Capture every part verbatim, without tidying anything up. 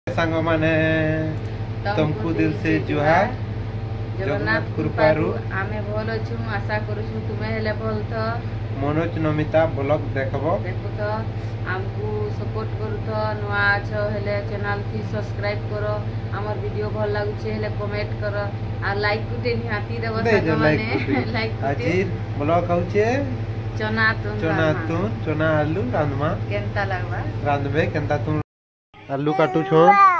सांग माने तुमको दिल से जुहार जगन्नाथ कृपारू आमे भल छु आशा करू तुमे हेले भल तो मनोज नमिता ब्लॉग देखबो देखो तो हमको सपोर्ट करू तो नुआ छ हेले चैनल की सब्सक्राइब करो हमर वीडियो भल लागु छे हेले कमेंट करो आ लाइक कुटे निहाती देबो संग माने लाइक कुटे आज ब्लॉग होचे चना तुन चना तुन चना आलू रांधमा केनता लागबा रांधबे केनता तुन आलू काटू छो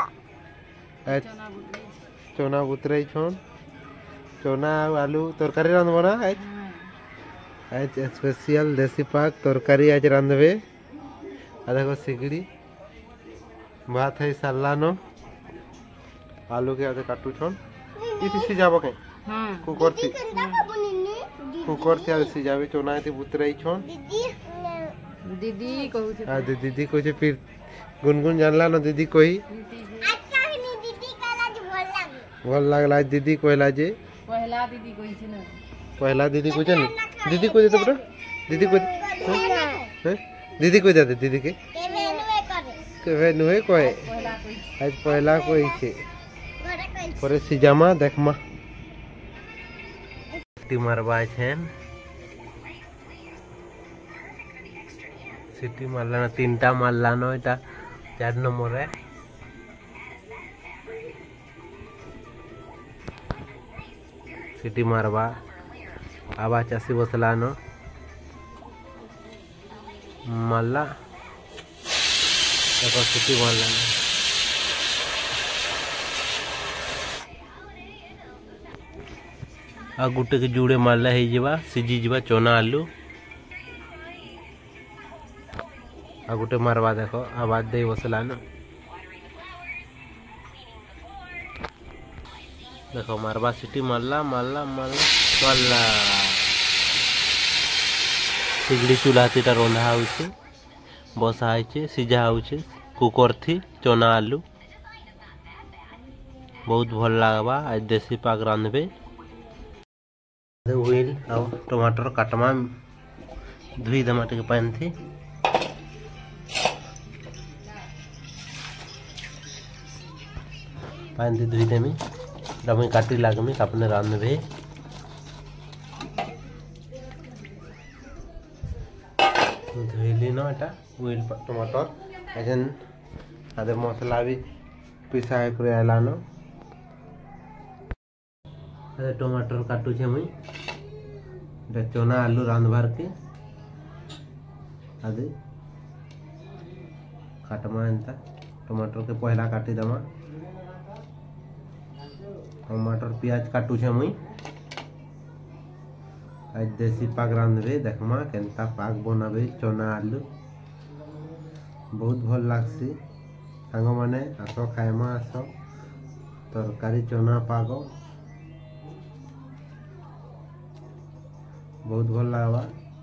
चना बुतराई छो चना आलू तरकारी रांधबो ना आज आज स्पेशल देसी पाक तरकारी आज रांधबे आ देखो सिगड़ी भात है सालानो आलू के आधे काटू छो इसी सिजाबो के हां कुकर थी कुकर थी आधे सिजाबे चना थी बुतराई छो दीदी कहू छे आ दीदी कहू छे फिर गुनगुन जानला न दीदी कोई भल लागला दीदी कहला जे पहला दीदी कोई छे न पहला दीदी कोई छे न दीदी कोई देते बड़ा दीदी कोई हैं दीदी कोई देते दीदी के के वे नुए कोई आज पहला कोई छे परे सिजामा देखमा सिटी मारबा छेन सिटी मारला तीनटा मारला न एटा चार नंबर है सिटी मारबा आबा चासी बसला न मारला देखो सिटी मारला आ गुटे के जुड़े मारला है जीवा सिजी जीवा चना आलू आ गुटे मारवा देखो आवाज दे बसला न देखो मारवा सिटी मारला मारला मारला मारला सिगड़ी चूल्हा तीटा रंधा होउछे बसा होइछे सिझा होउछे कुकर थी चना आलू बहुत भल लागबा आज देसी पाक रांधबे हुइल आ टमाटर काटमा धुई दमा के पानी थी पानी थी धुई देमी डमी काटी लागमी अपने रांधबे धुईली न एटा उइल टमाटर एजन आदे मसला भी पिसा करे आला न आदे टमाटर काटू छे मुई एटा चना आलू रांधबार के आदे काटमा एंता टमाटर के पहला काटी दमा टमाटर प्याज काटू छे मुई आज देसी पाक रांधबे देखमा केनता पाक बनाबे चना आलू बहुत भल लागसी सांग माने आसो खाइमा आसो तरकारी चना पाक बहुत भल लागबा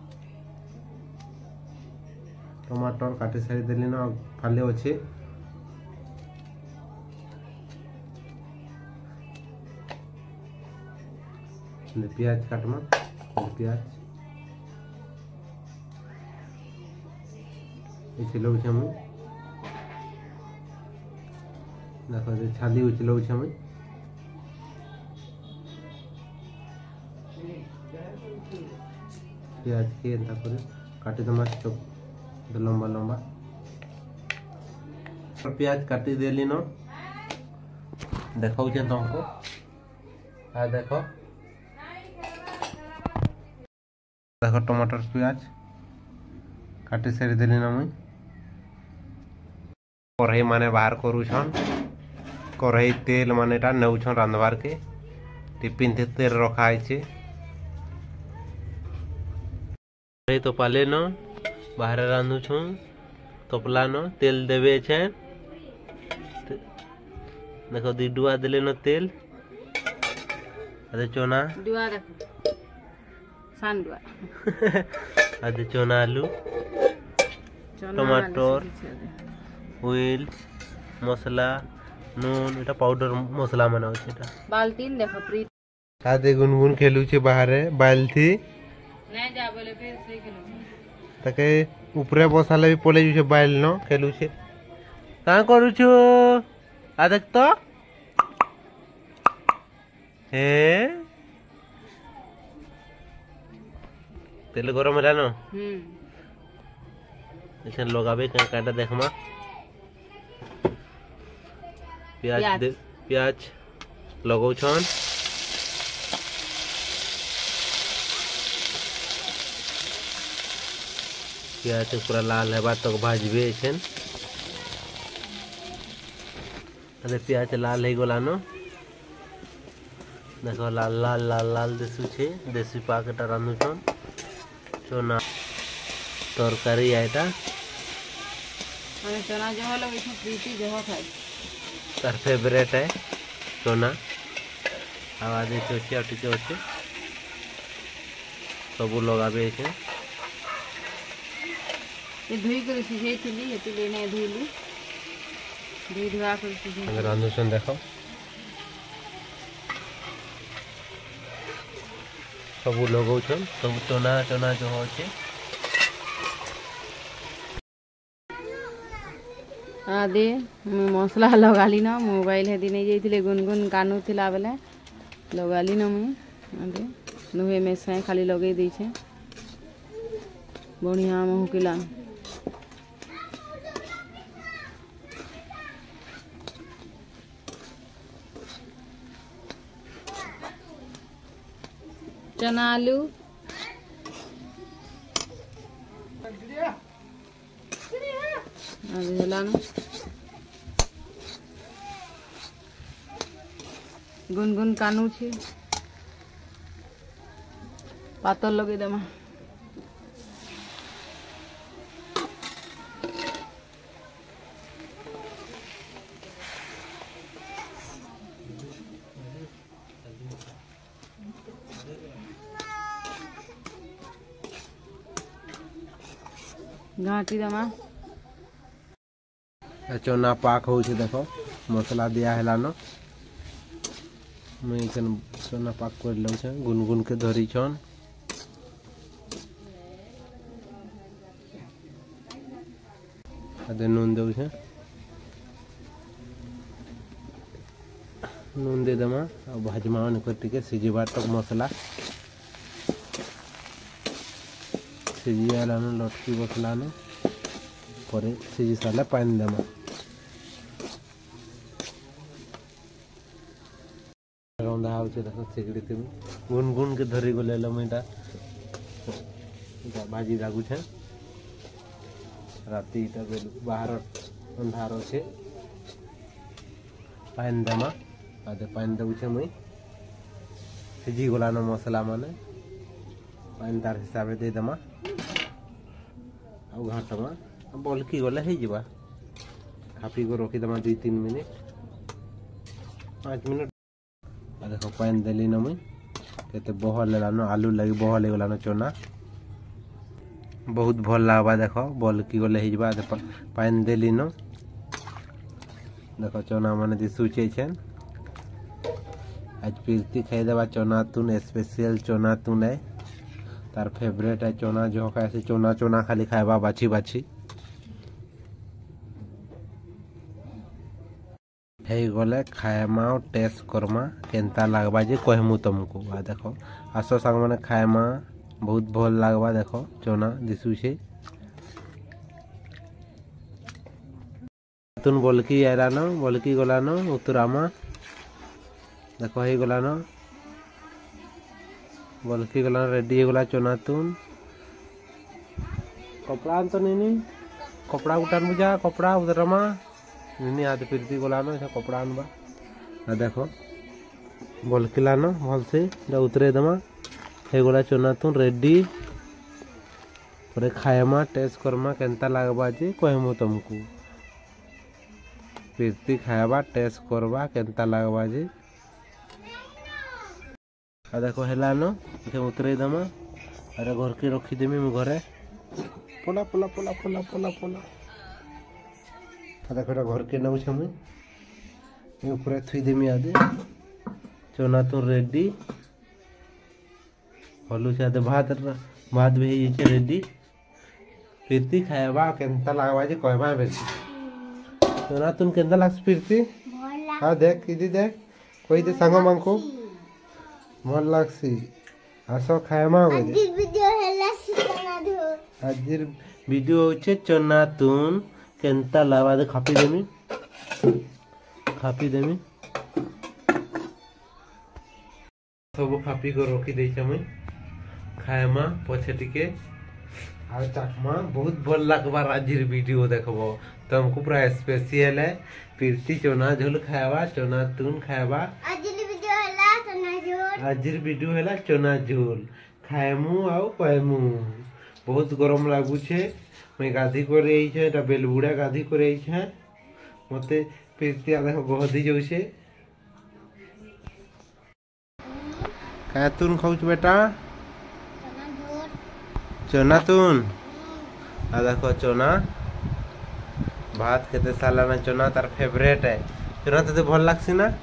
टमाटर काटी सारी देली न फाले अच्छे प्याज काटमा प्याज उचिलौ छे मुई देखो जे छाली उचिलौ छे मुई प्याज के एंता करे काटी दमा चोप लंबा लंबा प्याज काटी देली न देखौ छे तुमको आ देखो देखो टमाटर प्याज काटी सारी देली ना मुई कढ़ाई माने बाहर करू छन कढ़ाई तेल माने टा नौ छन रांधबार के टिफिन थे तेल रखा है छे कढ़ाई तो पाले न बाहर रांधु छन तपला न तेल देबे छे देखो दी डुआ देले न तेल अदे चना डुआ देखो सांडुआ आदे चना आलू टमाटर हुइल मसला नून एटा पाउडर मसला माने होचे एटा बाल्टीन देखो प्री आदे गुनगुन खेलू छे बाहर बाल्टी नै जा बोले फिर से खेलू ताके ऊपरे बसाले भी पले जुछे बाइल न खेलू छे का करू छु आ देख तो हे तेल गरम है ना हम्म ऐसे लगाबे काटा देखमा प्याज प्याज। दे प्याज लगौ छन प्याज पूरा लाल हेबा तक भाजबे छन अरे प्याज लाल हो गला न देखो लाल लाल लाल लाल दिशु छे देसी पाकेटा रांधु छन चोना तरकारी आइटा हमें चना जह लगे छे प्रीति जह खाई तार फेवरेट है चोना आवाज अच्छे और टिके अच्छे सब लगाबे छे ये धुई कर सिझे थी हेतु लेने धुईली धुई धुआ कर सिझे रांधु छन देखो सब लगौ छन सब चोना चोना जो होचे आदे मसला लगाली ना मोबाइल हेदी नहीं जाइए गुनगुन कानू थिला बेले लगाली ना मुई आदे नुहे में से खाली लगे दी छे बढ़िया महकिला चना आलू आदे होला ना गुनगुन कानू छे पातल लगे देमा घाटी देमा चोना पाक हो देखो मसला दिया है लानो मैं चोना पाक कर लो छे गुनगुन के धरी छन आदे नून दो छे नून दे दमा और भाजमा कर टिके सिझीबा तक मसला सिझी आलानो लटकी बसलानो परे सिझी सारा पानी देमा रंधा होचे देखो सिगड़ी तुम गुनगुन के धरी गले लमेटा भाजी लागू छे राती टा बाहर अंधार छे पानी देमा आदे पानी दउ छे मुई सिझी गलानो मसला माने पानी तार हिसाब दे देमा आ घाटमा बलकी गले हो जावा खापी को रखी दमा दुई तीन मिनट पाँच मिनट देखो पानी देली न मुई केते बहल लानो आलू लगी बहल गलानो चोना बहुत भल लागबा देखो बलकी गले हो जावा पानी देली न देखो चोना माने दिसुचे छन आज प्रीति खाई देवा चोना तुन स्पेशल चोना तुन है तार फेवरेट है चोना जो कैसे चोना चोना खाली खाएबा बाछी बाछी हे गले खाएमा टेस्ट करमा केनता लागबा जे कहमु तुमको आ देखो आसो संग माने खाएमा बहुत भल लागबा देखो चोना दिसु छे तुन बलकी आइला न बलकी गला न उतरामा देखो हे गला न बलकी गला रेडी गला चोना तुन कपड़ा तो नहीं कपड़ा उठान बुझा कपड़ा उतरमा नहीं आते प्रीति गला न कपड़ा आनबा आ देखो बलकिला न भल से उतरे दमा हे गला चोना तुन रेडी परे खाएमा टेस्ट करमा केनता लागबा जे कहमु तुमको प्रीति खाएबा टेस्ट करबा केनता लागबा जे आ देखो हेला न उतरे दमा अरे घर के रखी देमी मु घरे पोला पोला पोला पोला पोला पोला आ देखो घर के नौ छे मुई ऊपर थुई देमी आदे चोना तो रेडी हलु से आदे भात भात भी ये रेडी प्रीति खाएबा केनता लागबा जे कहबा बेसी चोना तुन केनता लागस प्रीति हाँ देख इदी देख कोई दे सांग मांको मन लागसी आसो खाएमा आजिर वीडियो हैला चना झोल आजिर वीडियो होचे चना तुन केनता लावा दे खापी देमी खापी देमी सब खापी को रखी दे छमई खाएमा पछे टिके आ चाकमा बहुत भल लागबा आजिर वीडियो देखबो तुमको पूरा स्पेशल है पिरती चना झोल खाएबा चना तुन खाएबा आजिर वीडियो हैला चना झोल आजिर वीडियो हैला चना झोल खाएमु आउ पाएमु बहुत गरम लागू छे मैं गाधी करे आई छे ता बेलबुड़ा गाधी करे आई छे मते पिरती आ देखो गहदी जाउ छे का तुन खाउछ बेटा चना झोल चना तुन आ देखो चना भात केते साला ना चना तार फेवरेट है चना तते भल लागसी ना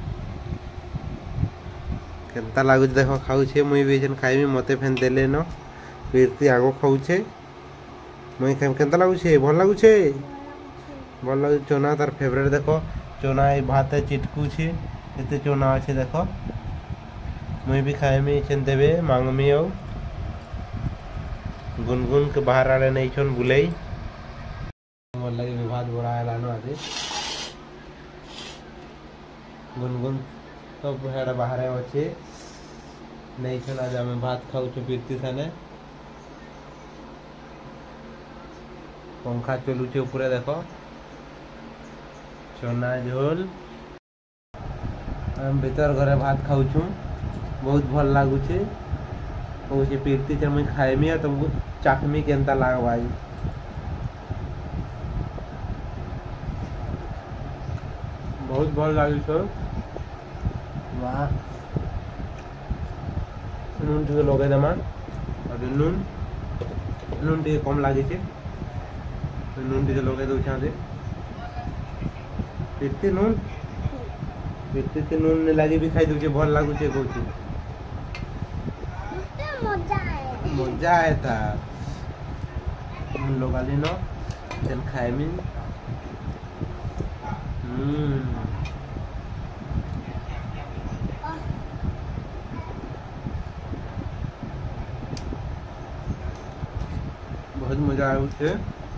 केनता लागु देखो खाउ छे मुई भी जन खाइमी मते फेन देले न पिरती आगो खाउ छे मुई खाइम केनता लागु छे भल लागु छे भल लागु चना तार फेवरेट देखो चना ए भात चिटकू छे केते चना আছে देखो मुई भी खाइमी छन देबे मांगमी औ गुनगुन के बाहर आले नहीं छन बुलाई मोर लगे भात बड़ा लानो आदि गुनगुन तो हेड़ा बाहर अच्छे नहीं छन आज आम भात खाऊ पिरती साने पंखा चलुचे ऊपर देखो चना झोल हम भीतर घरे भात खाऊ बहुत भल लागुचे कहूँ पिरती से मुझे खाएमी तुमको चाकमी केनता लागबा बहुत भल लगे वाह नून टे लगे देमा नून नून टे कम लगे नून टे लगे दे पिरती नून पिरती से नून नहीं लगे भी खाई दूचे भल लगुचे कहूँ मजा आए था लोग आली न तेल खाए मी बहुत मजा आया उसे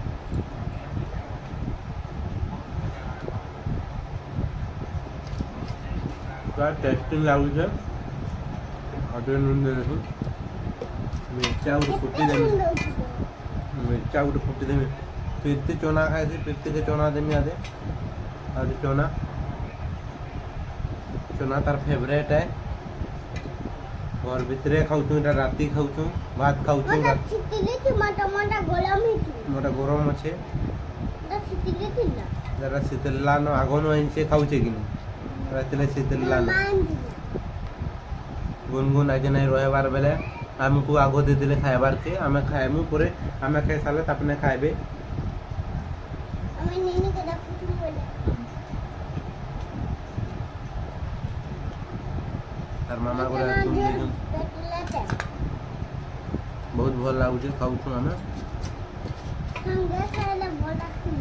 टेस्टिंग लागू छे अटे नून दे देखो मिर्चा उठ फुटी दे मिर्चा उठ फुटी दे पिरती चना खाए से पिरती के चना देमी आदे आदे चना चना तार फेवरेट है और भितरे खाऊ छु राती खाऊ छु भात खाऊ छु मोटा छितिले कि मोटा मोटा गरम है कि मोटा गरम আছে दा छितिले तिला जरा शीतलला न आगोनो इनसे खाऊ छे कि रातले शीतलला न गुनगुन आज नहीं रहबार बेले आमको आगो दे दिले खाइबार के आमे खाइमु पूरे आमे खाइ साले अपने खाइबे हमें नेने के दाखुतु बोले तार मामा को बहुत भल लागु छे खाउ छु हमें संगे खाइले भल लागती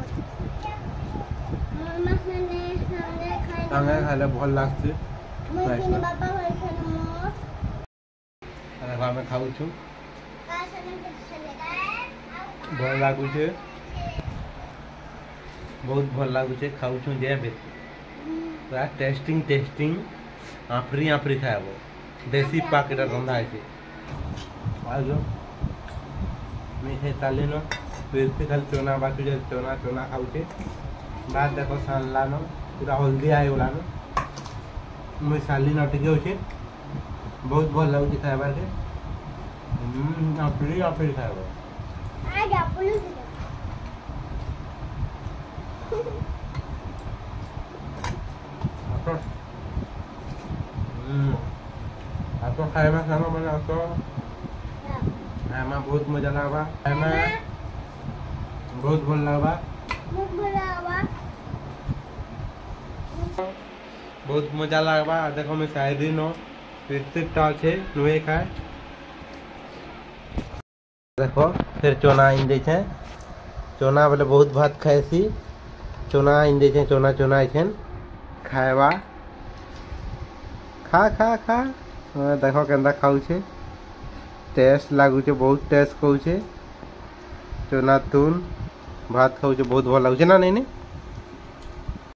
मामा सने संगे खाइले संगे खाइले भल लागती मैं किने बाबा होय छन मोर अरे हमें खाउ छु का सने के चले भल लागु छे बहुत भल लागु छे खाउ छु जेबे पूरा टेस्टिंग टेस्टिंग आफरी आफरी खाइबो देसी पाकेट रंधा है आजो मीठे ताली न पिरती खाली चना बाकी जे चना चना खाऊ छे बाद देखो सानला न पूरा हल्दी आए वाला न मुई साली न टिके होछे बहुत भल लागु खाइबार के हम आफरी आफरी खाइबो आज आपनु तो हम्म आपको खाइबा सानो बना तो हमें बहुत मजा लागबा हमें बहुत भल लागबा मुख बोलावा बहुत मजा लागबा देखो मैं शायरी नो पिरतीटा छे नुए खाए देखो फिर चना इन दे छे चना बोले बहुत भात खाएसी चना इन दे छे चना चना छेन खाएबा खा खा खा हाँ, देख के खाऊे टेस्ट लगुचे बहुत टेस्ट कौचे चना तुन भात खाऊे बहुत भल लगुचे ना नहीं